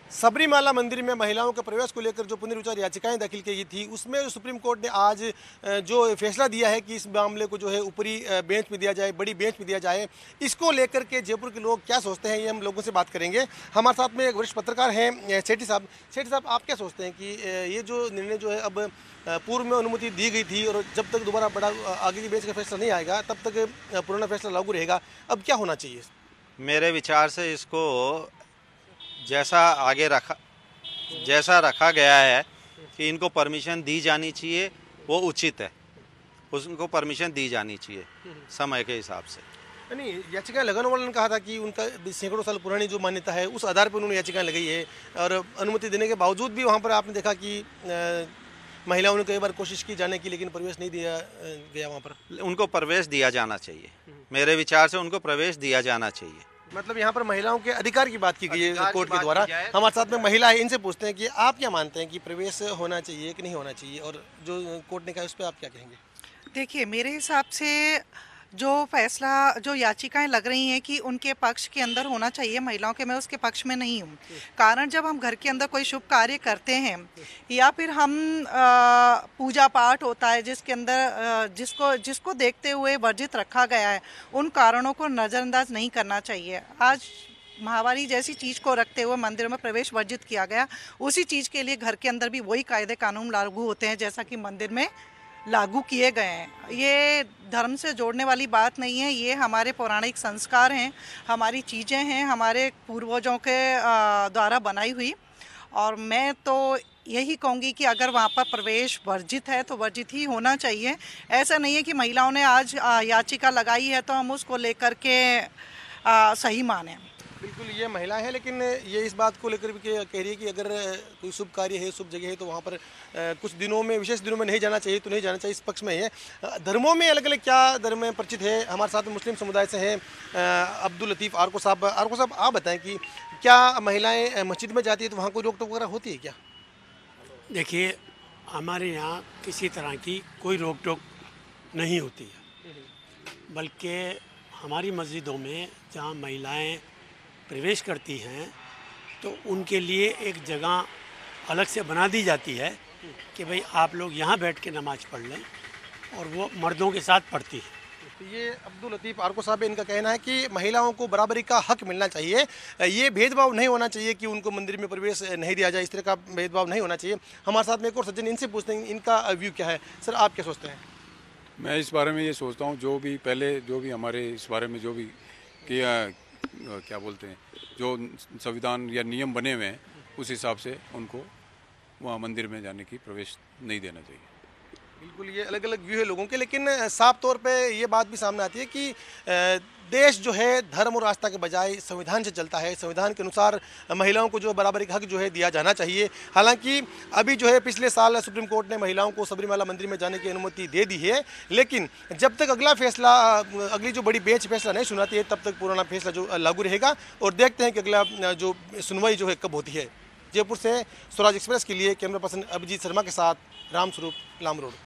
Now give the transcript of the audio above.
सबरीमाला मंदिर में महिलाओं के प्रवेश को लेकर जो पुनर्विचार याचिकाएं दाखिल की गई थी, उसमें सुप्रीम कोर्ट ने आज जो फैसला दिया है कि इस मामले को जो है ऊपरी बेंच में दिया जाए, बड़ी बेंच में दिया जाए। इसको लेकर के जयपुर के लोग क्या सोचते हैं, ये हम लोगों से बात करेंगे। हमारे साथ में एक वरिष्ठ पत्रकार हैं सेठी साहब। सेठी साहब, आप क्या सोचते हैं कि ये जो निर्णय जो है अब पूर्व में अनुमति दी गई थी और जब तक दोबारा बड़ा आगे की बेंच का फैसला नहीं आएगा तब तक पुराना फैसला लागू रहेगा, अब क्या होना चाहिए? मेरे विचार से इसको जैसा रखा गया है कि इनको परमिशन दी जानी चाहिए, वो उचित है। उनको परमिशन दी जानी चाहिए समय के हिसाब से। नहीं, याचिका लगाने वालों ने कहा था कि उनका सैकड़ों साल पुरानी जो मान्यता है उस आधार पर उन्होंने याचिका लगाई है और अनुमति देने के बावजूद भी वहाँ पर आपने देखा कि महिलाओं ने कई बार कोशिश की जाने की, लेकिन प्रवेश नहीं दिया गया वहाँ पर। उनको प्रवेश दिया जाना चाहिए। मेरे विचार से उनको प्रवेश दिया जाना चाहिए। मतलब यहाँ पर महिलाओं के अधिकार की बात की गई है कोर्ट के द्वारा। हमारे साथ में महिला है, इनसे पूछते हैं कि आप क्या मानते हैं कि प्रवेश होना चाहिए कि नहीं होना चाहिए, और जो कोर्ट ने कहा उस पर आप क्या कहेंगे? देखिए, मेरे हिसाब से जो फैसला, जो याचिकाएं लग रही हैं कि उनके पक्ष के अंदर होना चाहिए महिलाओं के, मैं उसके पक्ष में नहीं हूँ। कारण जब हम घर के अंदर कोई शुभ कार्य करते हैं या फिर हम पूजा पाठ होता है जिसके अंदर जिसको देखते हुए वर्जित रखा गया है, उन कारणों को नज़रअंदाज नहीं करना चाहिए। आज महावारी जैसी चीज़ को रखते हुए मंदिर में प्रवेश वर्जित किया गया, उसी चीज़ के लिए घर के अंदर भी वही कायदे कानून लागू होते हैं जैसा कि मंदिर में लागू किए गए हैं। ये धर्म से जोड़ने वाली बात नहीं है, ये हमारे पौराणिक संस्कार हैं, हमारी चीज़ें हैं, हमारे पूर्वजों के द्वारा बनाई हुई। और मैं तो यही कहूँगी कि अगर वहाँ पर प्रवेश वर्जित है तो वर्जित ही होना चाहिए। ऐसा नहीं है कि महिलाओं ने आज याचिका लगाई है तो हम उसको लेकर के सही माने। बिल्कुल, ये महिला है, लेकिन ये इस बात को लेकर भी कह रही है कि अगर कोई शुभ कार्य है, शुभ जगह है, तो वहाँ पर कुछ दिनों में, विशेष दिनों में नहीं जाना चाहिए तो नहीं जाना चाहिए। इस पक्ष में है। धर्मों में अलग अलग क्या धर्म में परिचित है। हमारे साथ में मुस्लिम समुदाय से हैं अब्दुल लतीफ़ आरको साहब। आरको साहब, आप बताएं कि क्या महिलाएँ मस्जिद में जाती है तो वहाँ कोई रोक टोक वगैरह होती है क्या? देखिए, हमारे यहाँ किसी तरह की कोई रोक टोक नहीं होती है, बल्कि हमारी मस्जिदों में जहाँ महिलाएँ प्रवेश करती हैं तो उनके लिए एक जगह अलग से बना दी जाती है कि भाई आप लोग यहाँ बैठ के नमाज़ पढ़ लें, और वो मर्दों के साथ पढ़ती है। तो ये अब्दुल लतीफ़ आरको साहब, इनका कहना है कि महिलाओं को बराबरी का हक मिलना चाहिए, ये भेदभाव नहीं होना चाहिए कि उनको मंदिर में प्रवेश नहीं दिया जाए, इस तरह का भेदभाव नहीं होना चाहिए। हमारे साथ में एक और सज्जन, इनसे पूछते हैं इनका व्यू क्या है। सर, आप क्या सोचते हैं? मैं इस बारे में ये सोचता हूँ, जो भी हमारे इस बारे में जो भी किया, क्या बोलते हैं, जो संविधान या नियम बने हुए हैं, उस हिसाब से उनको वहाँ मंदिर में जाने की प्रवेश नहीं देना चाहिए। बिल्कुल, ये अलग अलग व्यू है लोगों के, लेकिन साफ तौर पे ये बात भी सामने आती है कि देश जो है धर्म और आस्था के बजाय संविधान से चलता है। संविधान के अनुसार महिलाओं को जो बराबरी का हक जो है दिया जाना चाहिए। हालांकि अभी जो है पिछले साल सुप्रीम कोर्ट ने महिलाओं को सबरीमाला मंदिर में जाने की अनुमति दे दी है, लेकिन जब तक अगला फैसला, अगली जो बड़ी बेंच फैसला नहीं सुनाती है, तब तक पुराना फैसला जो लागू रहेगा। और देखते हैं कि अगला जो सुनवाई जो है कब होती है। जयपुर से स्वराज एक्सप्रेस के लिए कैमरा पर्सन अभिजीत शर्मा के साथ रामस्वरूप, लामरोड।